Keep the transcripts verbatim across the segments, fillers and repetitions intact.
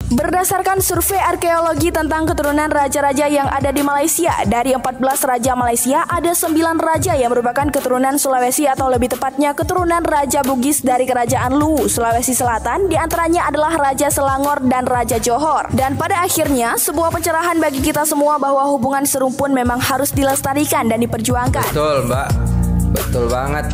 Berdasarkan survei arkeologi tentang keturunan raja-raja yang ada di Malaysia, dari empat belas raja Malaysia, ada sembilan raja yang merupakan keturunan Sulawesi atau lebih tepatnya keturunan Raja Bugis dari Kerajaan Luwu, Sulawesi Selatan, di antaranya adalah Raja Selangor dan Raja Johor. Dan pada akhirnya, sebuah pencerahan bagi kita semua bahwa hubungan serumpun memang harus dilestarikan dan diperjuangkan. Betul, Mbak. Betul banget.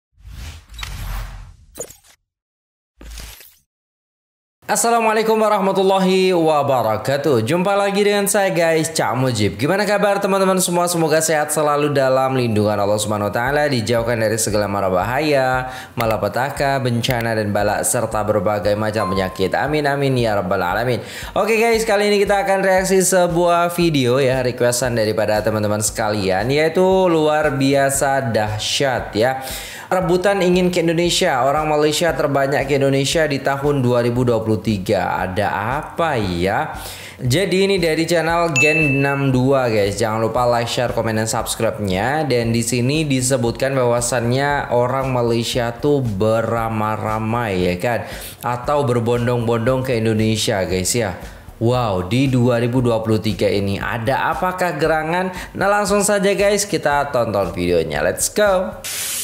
Assalamualaikum warahmatullahi wabarakatuh. Jumpa lagi dengan saya guys, Cak Mujib. Gimana kabar teman-teman semua? Semoga sehat selalu dalam lindungan Allah Subhanahu wa taala, dijauhkan dari segala mara bahaya, malapetaka, bencana dan bala serta berbagai macam penyakit. Amin amin ya rabbal alamin. Oke guys, kali ini kita akan reaksi sebuah video ya, requestan daripada teman-teman sekalian, yaitu luar biasa dahsyat ya. Rebutan ingin ke Indonesia, orang Malaysia terbanyak ke Indonesia di tahun dua ribu dua puluh tiga. Ada apa ya? Jadi ini dari channel Gen enam dua guys. Jangan lupa like, share, komen, dan subscribe-nya. Dan di sini disebutkan bahwasannya orang Malaysia tuh beramai-ramai ya kan, atau berbondong-bondong ke Indonesia guys ya. Wow, di dua ribu dua puluh tiga ini ada apakah gerangan? Nah langsung saja guys, kita tonton videonya. Let's go.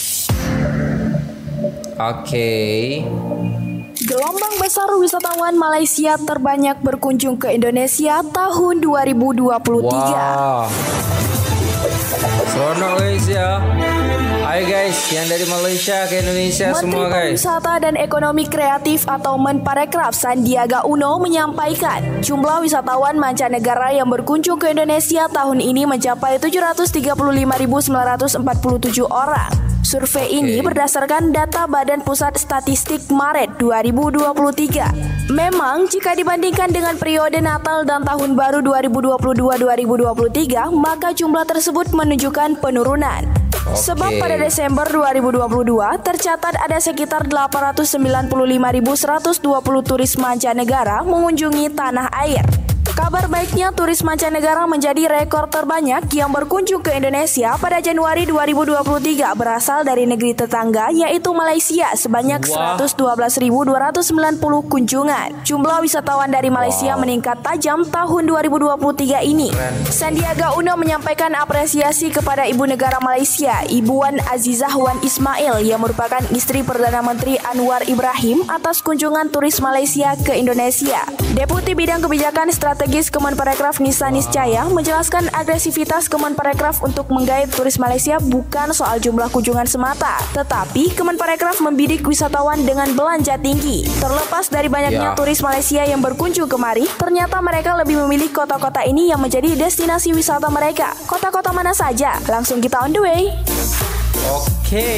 Oke. Okay. Gelombang besar wisatawan Malaysia terbanyak berkunjung ke Indonesia tahun dua ribu dua puluh tiga. Wow. Seronok guys ya. Ayo guys, yang dari Malaysia ke Indonesia Menteri semua guys. Menteri Pariwisata dan Ekonomi Kreatif atau Menparekraf Sandiaga Uno menyampaikan jumlah wisatawan mancanegara yang berkunjung ke Indonesia tahun ini mencapai tujuh ratus tiga puluh lima ribu sembilan ratus empat puluh tujuh orang. Survei okay. ini berdasarkan data Badan Pusat Statistik Maret dua ribu dua puluh tiga. Memang jika dibandingkan dengan periode Natal dan Tahun Baru dua ribu dua puluh dua dua ribu dua puluh tiga, maka jumlah tersebut menunjukkan penurunan. Okay. Sebab pada Desember dua ribu dua puluh dua tercatat ada sekitar delapan ratus sembilan puluh lima ribu seratus dua puluh turis mancanegara mengunjungi tanah air. Kabar baiknya, turis mancanegara menjadi rekor terbanyak yang berkunjung ke Indonesia pada Januari dua ribu dua puluh tiga berasal dari negeri tetangga yaitu Malaysia sebanyak seratus dua belas ribu dua ratus sembilan puluh kunjungan. Jumlah wisatawan dari Malaysia wow. meningkat tajam tahun dua ribu dua puluh tiga ini. Sandiaga Uno menyampaikan apresiasi kepada Ibu Negara Malaysia, Ibu Wan Azizah Wan Ismail yang merupakan istri Perdana Menteri Anwar Ibrahim atas kunjungan turis Malaysia ke Indonesia. Deputi Bidang Kebijakan Strategis Kemenparekraf Nisa Niscaya menjelaskan agresivitas Kemenparekraf untuk menggait turis Malaysia bukan soal jumlah kunjungan semata, tetapi Kemenparekraf membidik wisatawan dengan belanja tinggi. Terlepas dari banyaknya ya. turis Malaysia yang berkunjung kemari, ternyata mereka lebih memilih kota-kota ini yang menjadi destinasi wisata mereka. Kota-kota mana saja? Langsung kita on the way. Oke. Okay.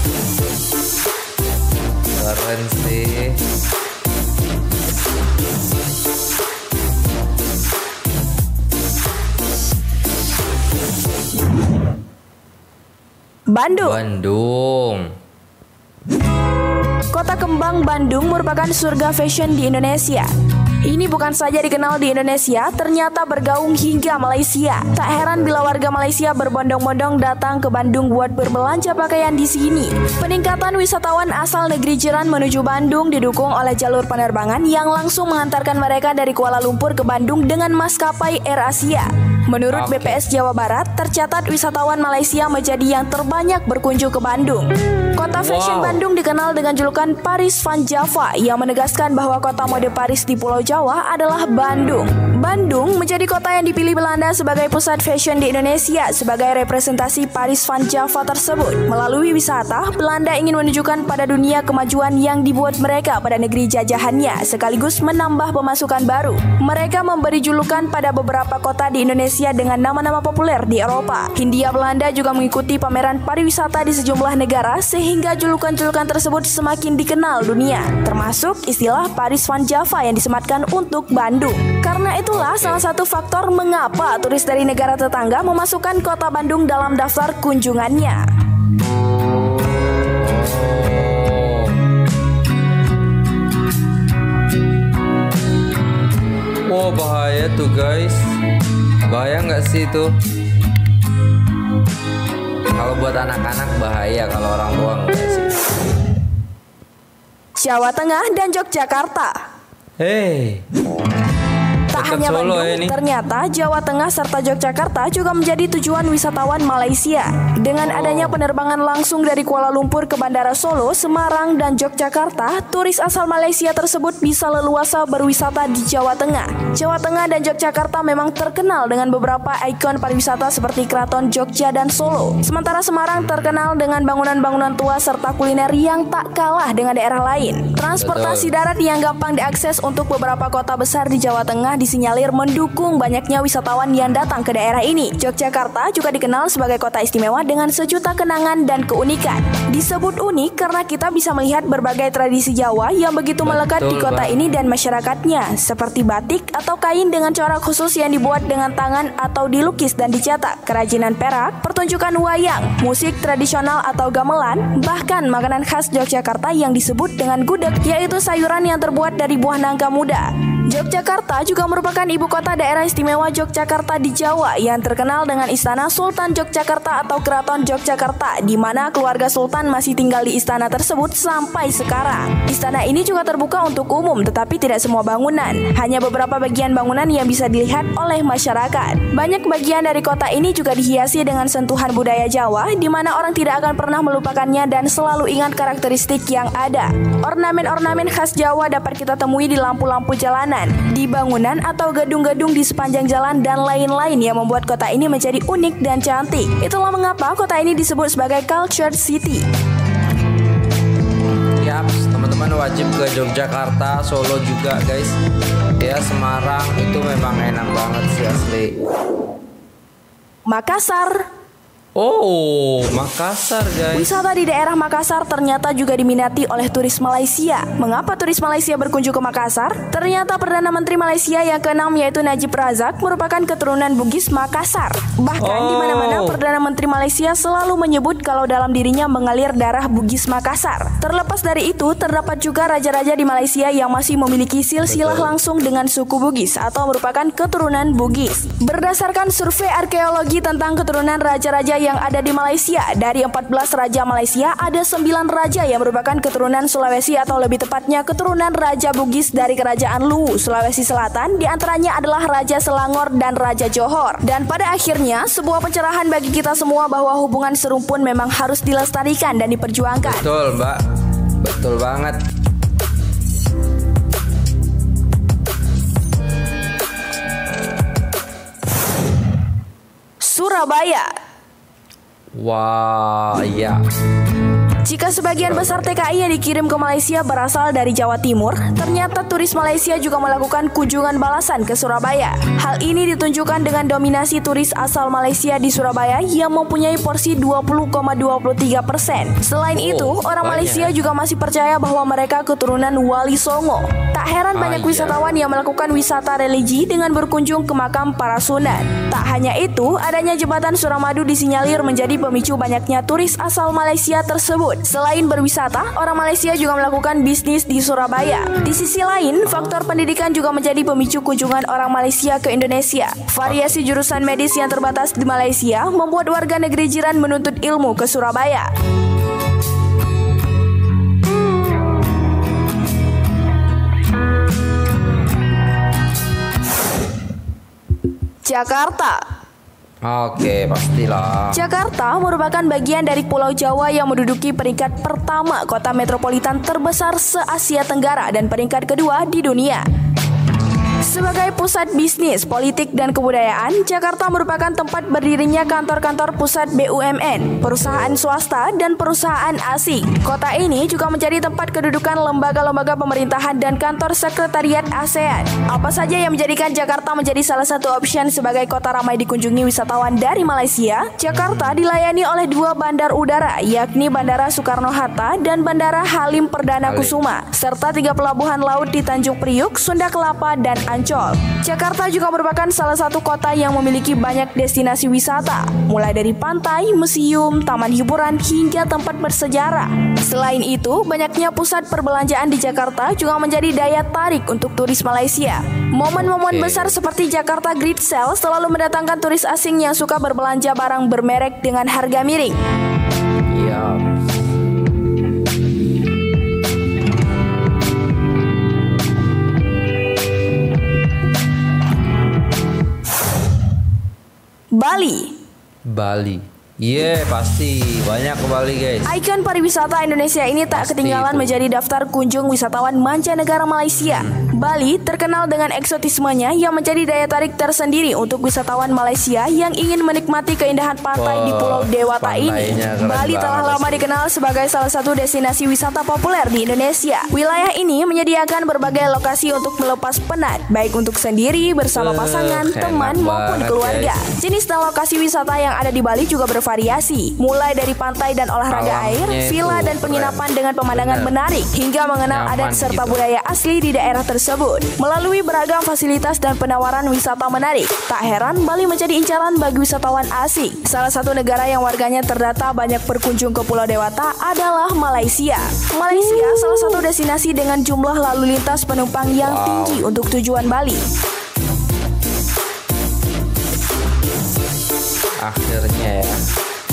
Keren sih. Bandung. Bandung. Kota Kembang Bandung merupakan surga fashion di Indonesia. Ini bukan saja dikenal di Indonesia, ternyata bergaung hingga Malaysia. Tak heran bila warga Malaysia berbondong-bondong datang ke Bandung buat berbelanja pakaian di sini. Peningkatan wisatawan asal negeri jiran menuju Bandung didukung oleh jalur penerbangan yang langsung mengantarkan mereka dari Kuala Lumpur ke Bandung dengan maskapai AirAsia. Menurut B P S Jawa Barat, tercatat wisatawan Malaysia menjadi yang terbanyak berkunjung ke Bandung. Kota fashion wow. Bandung dikenal dengan julukan Paris Van Java yang menegaskan bahwa kota mode Paris di Pulau Jawa adalah Bandung. Bandung menjadi kota yang dipilih Belanda sebagai pusat fashion di Indonesia sebagai representasi Paris Van Java tersebut. Melalui wisata, Belanda ingin menunjukkan pada dunia kemajuan yang dibuat mereka pada negeri jajahannya sekaligus menambah pemasukan baru. Mereka memberi julukan pada beberapa kota di Indonesia dengan nama-nama populer di Eropa. Hindia Belanda juga mengikuti pameran pariwisata di sejumlah negara sehingga julukan-julukan tersebut semakin dikenal dunia, termasuk istilah Paris Van Java yang disematkan untuk Bandung. Karena itulah salah satu faktor mengapa turis dari negara tetangga memasukkan kota Bandung dalam daftar kunjungannya. Wow, bahaya tuh guys. Bahaya nggak sih itu? Kalau buat anak-anak bahaya, kalau orang tua nggak sih. Jawa Tengah dan Yogyakarta. Hey. hanya Solo Bandung, ya ini. ternyata Jawa Tengah serta Yogyakarta juga menjadi tujuan wisatawan Malaysia. Dengan adanya penerbangan langsung dari Kuala Lumpur ke Bandara Solo, Semarang, dan Yogyakarta, turis asal Malaysia tersebut bisa leluasa berwisata di Jawa Tengah. Jawa Tengah dan Yogyakarta memang terkenal dengan beberapa ikon pariwisata seperti Keraton Jogja dan Solo. Sementara Semarang terkenal dengan bangunan-bangunan tua serta kuliner yang tak kalah dengan daerah lain. Transportasi darat yang gampang diakses untuk beberapa kota besar di Jawa Tengah disinyalir mendukung banyaknya wisatawan yang datang ke daerah ini. Yogyakarta juga dikenal sebagai kota istimewa dengan sejuta kenangan dan keunikan. Disebut unik karena kita bisa melihat berbagai tradisi Jawa yang begitu melekat di kota ini dan masyarakatnya, seperti batik atau kain dengan corak khusus yang dibuat dengan tangan atau dilukis dan dicetak, kerajinan perak, pertunjukan wayang, musik tradisional atau gamelan, bahkan makanan khas Yogyakarta yang disebut dengan gudeg, yaitu sayuran yang terbuat dari buah nangka muda. Yogyakarta juga merupakan ibu kota daerah istimewa Yogyakarta di Jawa yang terkenal dengan Istana Sultan Yogyakarta atau Keraton Yogyakarta, di mana keluarga Sultan masih tinggal di istana tersebut sampai sekarang. Istana ini juga terbuka untuk umum, tetapi tidak semua bangunan, hanya beberapa bagian bangunan yang bisa dilihat oleh masyarakat. Banyak bagian dari kota ini juga dihiasi dengan sentuhan budaya Jawa, di mana orang tidak akan pernah melupakannya dan selalu ingat karakteristik yang ada. Ornamen-ornamen khas Jawa dapat kita temui di lampu-lampu jalanan, di bangunan atau gedung-gedung di sepanjang jalan dan lain-lain yang membuat kota ini menjadi unik dan cantik. Itulah mengapa kota ini disebut sebagai Cultured City. Yap, teman-teman wajib ke Yogyakarta, Solo juga guys. Ya, Semarang itu memang enak banget sih asli. Makassar. Oh, Makassar guys. Wisata di daerah Makassar ternyata juga diminati oleh turis Malaysia. Mengapa turis Malaysia berkunjung ke Makassar? Ternyata Perdana Menteri Malaysia yang keenam yaitu Najib Razak merupakan keturunan Bugis Makassar. Bahkan oh. di mana-mana Perdana Menteri Malaysia selalu menyebut kalau dalam dirinya mengalir darah Bugis Makassar. Terlepas dari itu, terdapat juga raja-raja di Malaysia yang masih memiliki silsilah langsung dengan suku Bugis atau merupakan keturunan Bugis. Berdasarkan survei arkeologi tentang keturunan raja-raja yang ada di Malaysia, dari empat belas raja Malaysia ada sembilan raja yang merupakan keturunan Sulawesi atau lebih tepatnya keturunan Raja Bugis dari Kerajaan Luwu, Sulawesi Selatan. Di antaranya adalah Raja Selangor dan Raja Johor. Dan pada akhirnya sebuah pencerahan bagi kita semua bahwa hubungan serumpun memang harus dilestarikan dan diperjuangkan. Betul, Mbak. Betul banget. Surabaya. Wah, iya. Jika sebagian besar T K I yang dikirim ke Malaysia berasal dari Jawa Timur, ternyata turis Malaysia juga melakukan kunjungan balasan ke Surabaya. Hal ini ditunjukkan dengan dominasi turis asal Malaysia di Surabaya yang mempunyai porsi dua puluh koma dua puluh tiga persen. Selain oh, itu, orang banyak. Malaysia juga masih percaya bahwa mereka keturunan Wali Songo. Tak heran ah, banyak iya. wisatawan yang melakukan wisata religi dengan berkunjung ke makam para sunan. Tak hanya itu, adanya jembatan Suramadu disinyalir menjadi pemicu banyaknya turis asal Malaysia tersebut. Selain berwisata, orang Malaysia juga melakukan bisnis di Surabaya. Di sisi lain, faktor pendidikan juga menjadi pemicu kunjungan orang Malaysia ke Indonesia. Variasi jurusan medis yang terbatas di Malaysia membuat warga negeri jiran menuntut ilmu ke Surabaya. Jakarta. Oke, pastilah. Jakarta merupakan bagian dari Pulau Jawa yang menduduki peringkat pertama kota metropolitan terbesar se-Asia Tenggara dan peringkat kedua di dunia. Sebagai pusat bisnis, politik, dan kebudayaan, Jakarta merupakan tempat berdirinya kantor-kantor pusat B U M N, perusahaan swasta, dan perusahaan asing. Kota ini juga menjadi tempat kedudukan lembaga-lembaga pemerintahan dan kantor sekretariat ASEAN. Apa saja yang menjadikan Jakarta menjadi salah satu opsi sebagai kota ramai dikunjungi wisatawan dari Malaysia? Jakarta dilayani oleh dua bandar udara, yakni Bandara Soekarno-Hatta dan Bandara Halim Perdana Kusuma, serta tiga pelabuhan laut di Tanjung Priuk, Sunda Kelapa, dan Ancol. Jakarta juga merupakan salah satu kota yang memiliki banyak destinasi wisata, mulai dari pantai, museum, taman hiburan, hingga tempat bersejarah. Selain itu, banyaknya pusat perbelanjaan di Jakarta juga menjadi daya tarik untuk turis Malaysia. Momen-momen okay. besar seperti Jakarta Great Sale selalu mendatangkan turis asing yang suka berbelanja barang bermerek dengan harga miring. Iya. Bali. Bali. Iya, yeah, pasti banyak ke Bali, guys. Ikon pariwisata Indonesia ini tak Pasti ketinggalan itu. menjadi daftar kunjung wisatawan mancanegara Malaysia. Hmm. Bali terkenal dengan eksotismenya yang menjadi daya tarik tersendiri untuk wisatawan Malaysia yang ingin menikmati keindahan pantai oh, di Pulau Dewata ini. Bali telah lama sih. dikenal sebagai salah satu destinasi wisata populer di Indonesia. Wilayah ini menyediakan berbagai lokasi untuk melepas penat, baik untuk sendiri, bersama pasangan, uh, teman maupun keluarga. Guys. Jenis dan lokasi wisata yang ada di Bali juga bervariasi. Variasi, mulai dari pantai dan olahraga air, villa dan penginapan keren. Dengan pemandangan Bener. menarik, hingga mengenal Nyaman adat serta gitu. budaya asli di daerah tersebut. Melalui beragam fasilitas dan penawaran wisata menarik, tak heran Bali menjadi incaran bagi wisatawan asing. Salah satu negara yang warganya terdata banyak berkunjung ke Pulau Dewata adalah Malaysia. Malaysia uh. salah satu destinasi dengan jumlah lalu lintas penumpang yang wow. tinggi untuk tujuan Bali. Akhirnya ya.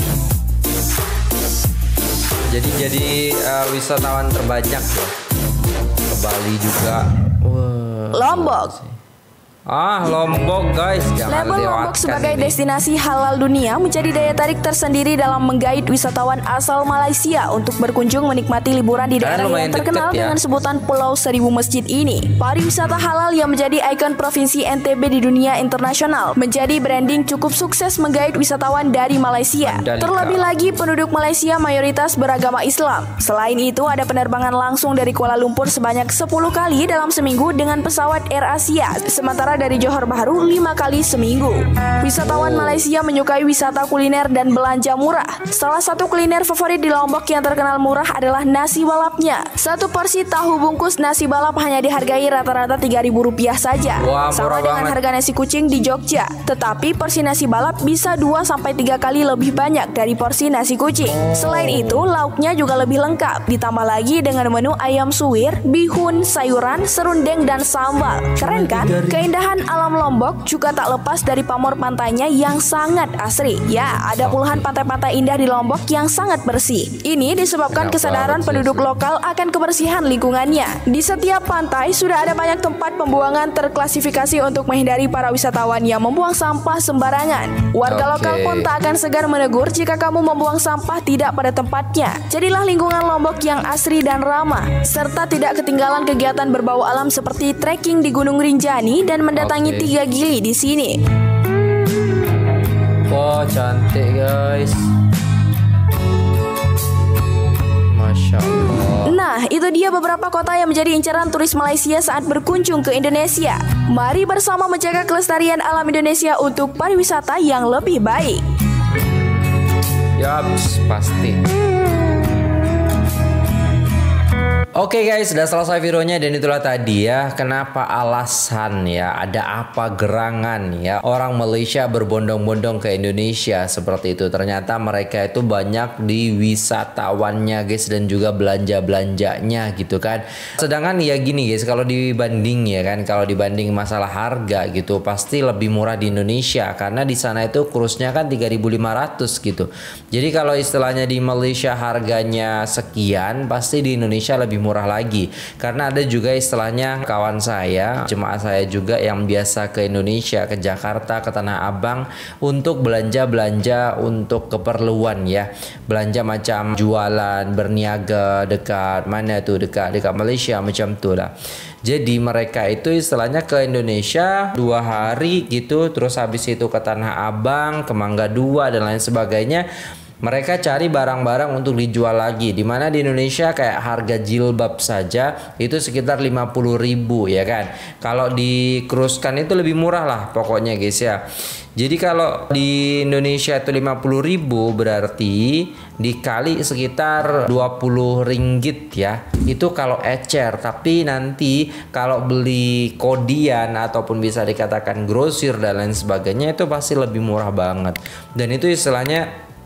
Jadi jadi uh, wisatawan terbanyak ya. Ke Bali juga. Wah, Lombok. Ah, Lombok guys, jangan Label Lombok sebagai ini. destinasi halal dunia menjadi daya tarik tersendiri dalam menggait wisatawan asal Malaysia untuk berkunjung menikmati liburan di daerah yang terkenal ya. dengan sebutan Pulau Seribu Masjid ini. Pariwisata halal yang menjadi ikon provinsi N T B di dunia internasional menjadi branding cukup sukses menggait wisatawan dari Malaysia. Mandalika. Terlebih lagi penduduk Malaysia mayoritas beragama Islam. Selain itu ada penerbangan langsung dari Kuala Lumpur sebanyak sepuluh kali dalam seminggu dengan pesawat Air Asia. Sementara dari Johor Bahru lima kali seminggu. Wisatawan Malaysia menyukai wisata kuliner dan belanja murah. Salah satu kuliner favorit di Lombok yang terkenal murah adalah nasi balapnya. Satu porsi tahu bungkus nasi balap hanya dihargai rata-rata tiga ribu rupiah saja. Wah, sama dengan banget. harga nasi kucing di Jogja. Tetapi porsi nasi balap bisa dua sampai tiga kali lebih banyak dari porsi nasi kucing. Selain itu, lauknya juga lebih lengkap. Ditambah lagi dengan menu ayam suwir, bihun, sayuran, serundeng, dan sambal. Keren kan? Keindahan alam Lombok juga tak lepas dari pamor pantainya yang sangat asri. Ya, ada puluhan pantai-pantai indah di Lombok yang sangat bersih. Ini disebabkan kesadaran penduduk lokal akan kebersihan lingkungannya. Di setiap pantai sudah ada banyak tempat pembuangan terklasifikasi untuk menghindari para wisatawan yang membuang sampah sembarangan. Warga okay. lokal pun tak akan segan menegur jika kamu membuang sampah tidak pada tempatnya. Jadilah lingkungan Lombok yang asri dan ramah, serta tidak ketinggalan kegiatan berbau alam seperti trekking di Gunung Rinjani dan mendatangi okay. tiga gili di sini. Wah, cantik guys. Masya Allah. Nah, itu dia beberapa kota yang menjadi incaran turis Malaysia saat berkunjung ke Indonesia. Mari bersama menjaga kelestarian alam Indonesia untuk pariwisata yang lebih baik. Yaps, pasti. Oke okay guys, sudah selesai videonya dan itulah tadi ya kenapa alasan ya ada apa gerangan ya orang Malaysia berbondong-bondong ke Indonesia seperti itu. Ternyata mereka itu banyak di wisatawannya guys dan juga belanja-belanjanya gitu kan. Sedangkan ya gini guys, kalau dibanding ya kan, kalau dibanding masalah harga gitu pasti lebih murah di Indonesia karena di sana itu cruise-nya kan tiga ribu lima ratus gitu. Jadi kalau istilahnya di Malaysia harganya sekian, pasti di Indonesia lebih murah lagi karena ada juga istilahnya kawan saya, jemaah saya juga yang biasa ke Indonesia, ke Jakarta, ke Tanah Abang untuk belanja-belanja untuk keperluan ya, belanja macam jualan, berniaga dekat mana tuh, dekat dekat Malaysia macam tuh lah. Jadi mereka itu istilahnya ke Indonesia dua hari gitu, terus habis itu ke Tanah Abang, ke Mangga Dua dan lain sebagainya. Mereka cari barang-barang untuk dijual lagi. Dimana di Indonesia kayak harga jilbab saja itu sekitar lima puluh ribu ya kan. Kalau di cruise kan itu lebih murah lah pokoknya guys ya. Jadi kalau di Indonesia itu lima puluh ribu berarti dikali sekitar dua puluh ringgit ya. Itu kalau ecer. Tapi nanti kalau beli kodian ataupun bisa dikatakan grosir dan lain sebagainya itu pasti lebih murah banget. Dan itu istilahnya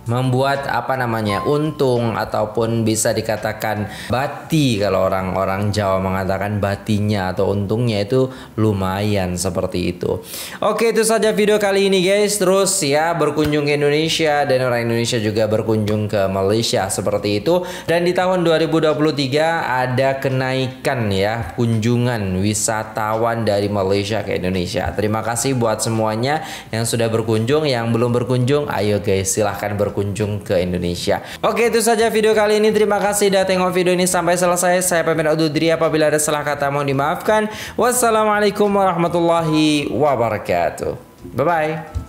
membuat apa namanya untung ataupun bisa dikatakan bati, kalau orang-orang Jawa mengatakan batinya atau untungnya itu lumayan seperti itu. Oke, itu saja video kali ini guys. Terus ya berkunjung ke Indonesia dan orang Indonesia juga berkunjung ke Malaysia seperti itu. Dan di tahun dua ribu dua puluh tiga ada kenaikan ya kunjungan wisatawan dari Malaysia ke Indonesia. Terima kasih buat semuanya yang sudah berkunjung, yang belum berkunjung ayo guys silahkan berkunjung kunjung ke Indonesia. Oke, itu saja video kali ini. Terima kasih sudah tengok video ini sampai selesai. Saya pamit undur diri, apabila ada salah kata mohon dimaafkan. Wassalamualaikum warahmatullahi wabarakatuh. Bye bye.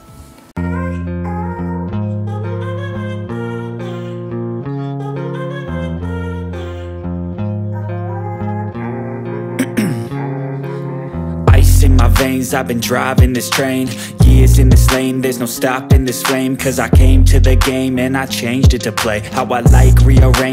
In my veins, I've been driving this train. Years in this lane, there's no stopping this flame. Cause I came to the game and I changed it to play how I like, rearrange